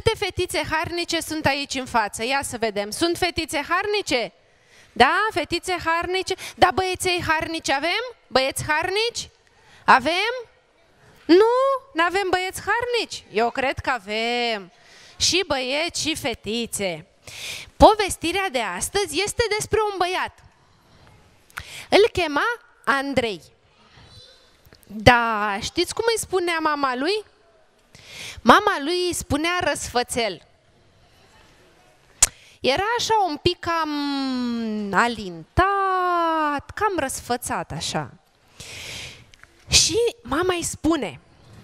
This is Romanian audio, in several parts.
Câte fetițe harnice sunt aici în față? Ia să vedem. Sunt fetițe harnice? Da, fetițe harnice. Da, băieței harnici avem? Băieți harnici? Avem? Nu? N-avem băieți harnici? Eu cred că avem. Și băieți și fetițe. Povestirea de astăzi este despre un băiat. Îl chema Andrei. Da, știți cum îi spunea mama lui? Mama lui îi spunea Răsfățel. Era așa un pic cam alintat, cam răsfățat așa. Și mama îi spune: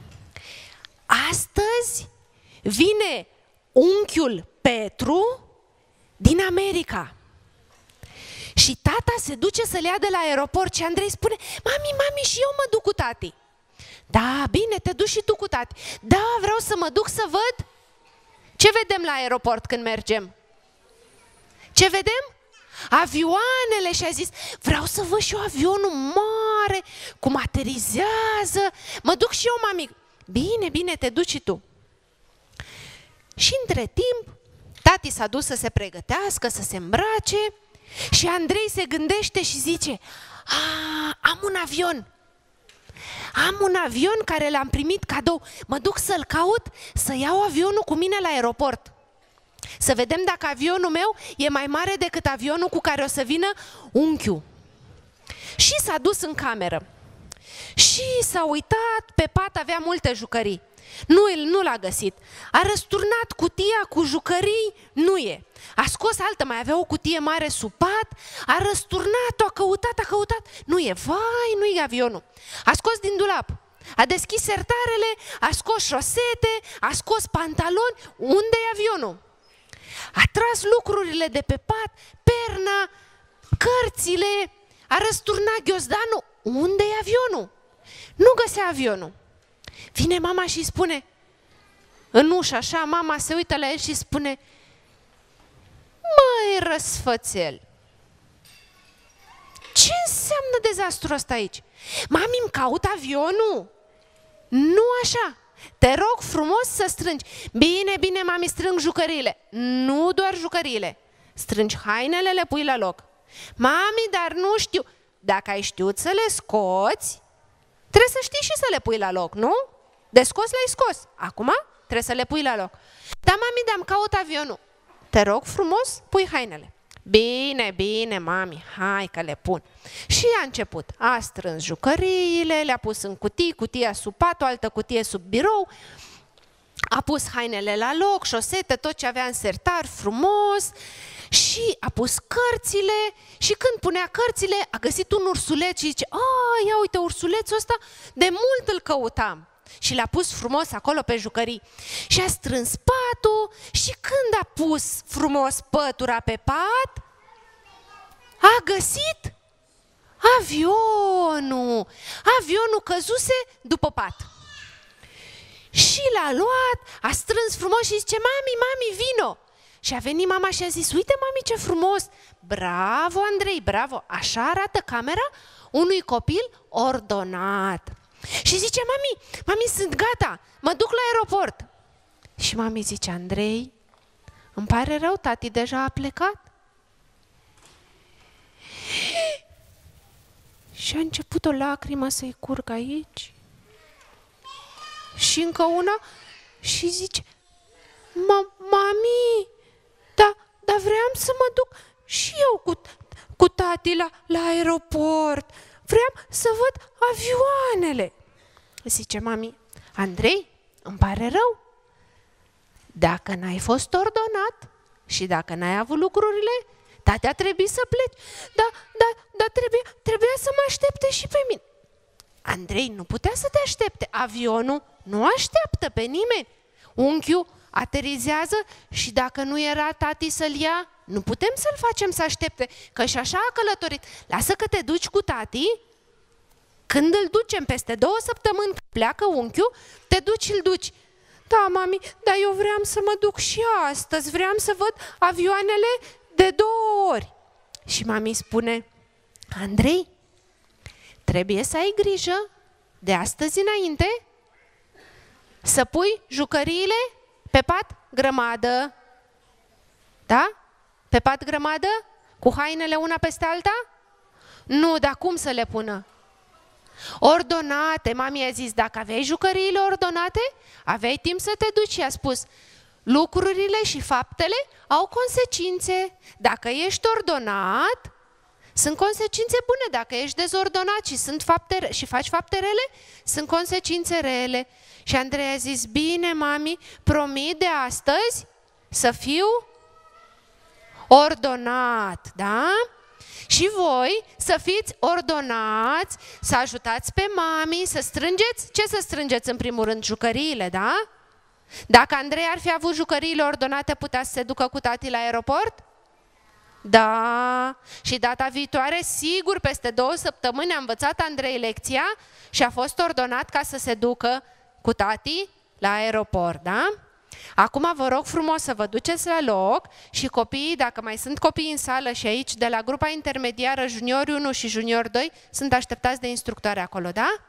astăzi vine unchiul Petru din America. Și tata se duce să-l ia de la aeroport și Andrei spune: mami, și eu mă duc cu tati. Da, bine, te duci și tu cu tati. Da, vreau să mă duc să văd. Ce vedem la aeroport când mergem? Ce vedem? Avioanele. Și a zis: vreau să văd și eu avionul mare, cum aterizează. Mă duc și eu, mami. Bine, bine, te duci și tu. Și între timp, tati s-a dus să se pregătească, să se îmbrace. Și Andrei se gândește și zice: am un avion. Am un avion care l-am primit cadou. Mă duc să-l caut, să iau avionul cu mine la aeroport. Să vedem dacă avionul meu e mai mare decât avionul cu care o să vină unchiul. Și s-a dus în cameră. Și s-a uitat, pe pat avea multe jucării. Nu l-a găsit. A răsturnat cutia cu jucării, nu e. A scos altă, mai avea o cutie mare sub pat, a răsturnat-o, a căutat, nu e. Vai, nu e avionul. A scos din dulap, a deschis sertarele, a scos șosete, a scos pantaloni. Unde e avionul? A tras lucrurile de pe pat, perna, cărțile, a răsturnat ghiozdanul. Unde e avionul? Nu găsea avionul. Vine mama și spune, în ușă așa, mama se uită la el și spune: măi, Răsfățel, ce înseamnă dezastrul ăsta aici? Mami, îmi caut avionul. Nu așa. Te rog frumos să strângi. Bine, bine, mami, strâng jucăriile. Nu doar jucăriile. Strângi hainele, le pui la loc. Mami, dar nu știu. Dacă ai știut să le scoți, trebuie să știi și să le pui la loc, nu? De scos le-ai scos. Acum trebuie să le pui la loc. Da, mami, dar-mi caut avionul. Te rog frumos, pui hainele. Bine, bine, mami, hai că le pun. Și a început. A strâns jucăriile, le-a pus în cutii, cutia sub pat, o altă cutie sub birou. A pus hainele la loc, șosete, tot ce avea în sertar, frumos. Și a pus cărțile și când punea cărțile a găsit un ursuleț și zice: ia uite, ursulețul ăsta de mult îl căutam. Și l-a pus frumos acolo pe jucării. Și a strâns patul și când a pus frumos pătura pe pat, a găsit avionul. Avionul căzuse după pat. Și l-a luat, a strâns frumos și zice: mami, vino. Și a venit mama și a zis: uite, mami, ce frumos. Bravo, Andrei, bravo. Așa arată camera unui copil ordonat. Și zice: mami, sunt gata, mă duc la aeroport. Și mami zice: Andrei, îmi pare rău, tati deja a plecat. Și a început o lacrimă să-i curgă aici. Și încă una. Și zice: mami, dar vreau să mă duc și eu cu tati la aeroport. Vreau să văd avioanele. Zice mami: Andrei, îmi pare rău. Dacă n-ai fost ordonat și dacă n-ai avut lucrurile, tati a trebuit să pleci. Dar trebuia să mă aștepte și pe mine. Andrei nu putea să te aștepte. Avionul nu așteaptă pe nimeni. Unchiul aterizează și dacă nu era tati să-l ia, nu putem să-l facem să aștepte, că și așa a călătorit. Lasă că te duci cu tati. Când îl ducem peste 2 săptămâni, pleacă unchiul, te duci și îl duci. Da, mami, dar eu vreau să mă duc și astăzi, vreau să văd avioanele de 2 ori. Și mami spune: Andrei, trebuie să ai grijă de astăzi înainte să pui jucăriile pe pat grămadă. Da? Pe pat grămadă? Cu hainele una peste alta? Nu, dar cum să le pună? Ordonate. Mami a zis, dacă aveai jucăriile ordonate, aveai timp să te duci. Și a spus, lucrurile și faptele au consecințe. Dacă ești ordonat, sunt consecințe bune. Dacă ești dezordonat și faci fapte rele, sunt consecințe rele. Și Andrei a zis, bine, mami, promit de astăzi să fiu ordonat, da? Și voi să fiți ordonați, să ajutați pe mami, să strângeți, ce să strângeți în primul rând? Jucăriile, da? Dacă Andrei ar fi avut jucăriile ordonate, putea să se ducă cu tati la aeroport? Da. Și data viitoare, sigur, peste 2 săptămâni a învățat Andrei lecția și a fost ordonat ca să se ducă cu tati la aeroport, da? Acum vă rog frumos să vă duceți la loc și copiii, dacă mai sunt copii în sală și aici, de la grupa intermediară Junior 1 și Junior 2, sunt așteptați de instructoare acolo, da?